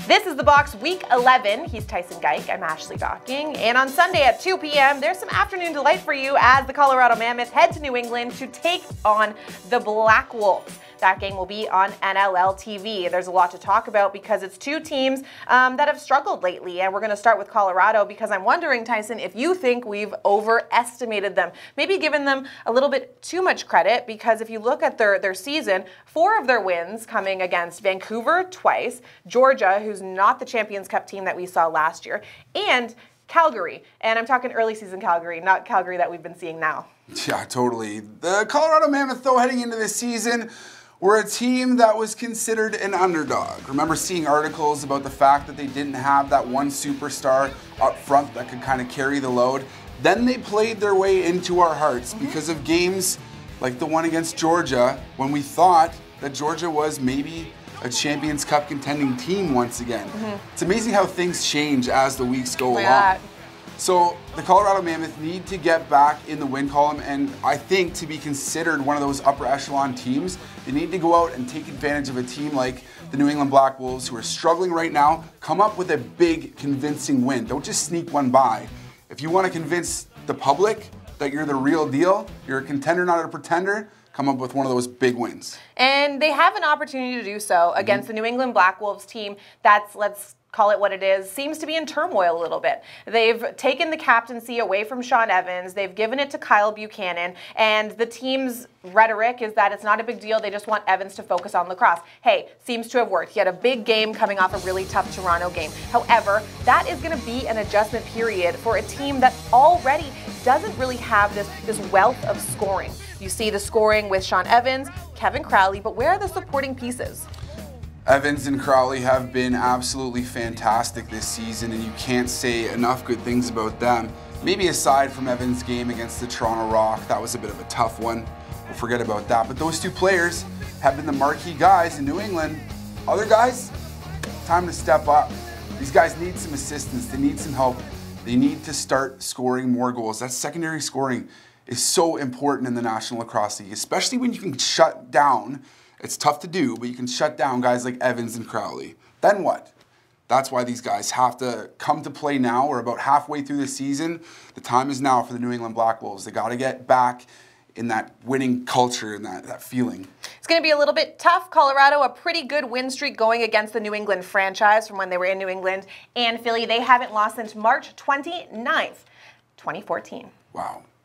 This is The Box Week 11. He's Tyson Geik. I'm Ashley Docking. And on Sunday at 2 p.m., there's some afternoon delight for you as the Colorado Mammoth head to New England to take on the Black Wolves. That game will be on NLL TV. There's a lot to talk about because it's two teams that have struggled lately. And we're going to start with Colorado because I'm wondering, Tyson, if you think we've overestimated them. Maybe given them a little bit too much credit, because if you look at their season, 4 of their wins coming against Vancouver twice, Georgia, who's not the Champions Cup team that we saw last year, and Calgary. And I'm talking early season Calgary, not Calgary that we've been seeing now. Yeah, totally. The Colorado Mammoth, though, heading into this season, were a team that was considered an underdog. Remember seeing articles about the fact that they didn't have that one superstar up front that could kind of carry the load. Then they played their way into our hearts because of games like the one against Georgia, when we thought that Georgia was maybe a Champions Cup contending team once again. It's amazing how things change as the weeks go along. So the Colorado Mammoth need to get back in the win column, and I think to be considered one of those upper echelon teams, they need to go out and take advantage of a team like the New England Black Wolves, who are struggling right now. Come up with a big, convincing win. Don't just sneak one by. If you want to convince the public that you're the real deal, you're a contender, not a pretender, come up with one of those big wins. And they have an opportunity to do so against the New England Black Wolves team that's, let's call it what it is, seems to be in turmoil a little bit. They've taken the captaincy away from Sean Evans. They've given it to Kyle Buchanan. And the team's rhetoric is that it's not a big deal. They just want Evans to focus on lacrosse. Hey, seems to have worked. He had a big game coming off a really tough Toronto game. However, that is going to be an adjustment period for a team that already doesn't really have this wealth of scoring. You see the scoring with Sean Evans, Kevin Crowley, but where are the supporting pieces? Evans and Crowley have been absolutely fantastic this season, and you can't say enough good things about them. Maybe aside from Evans' game against the Toronto Rock, that was a bit of a tough one. We'll forget about that. But those two players have been the marquee guys in New England. Other guys, time to step up. These guys need some assistance. They need some help. They need to start scoring more goals. That secondary scoring is so important in the National Lacrosse League, especially when you can shut down. It's tough to do, but you can shut down guys like Evans and Crowley. Then what? That's why these guys have to come to play now. We're about halfway through the season. The time is now for the New England Black Wolves. They got to get back in that winning culture and that feeling. It's going to be a little bit tough. Colorado, a pretty good win streak going against the New England franchise from when they were in New England and Philly. They haven't lost since March 29th, 2014. Wow.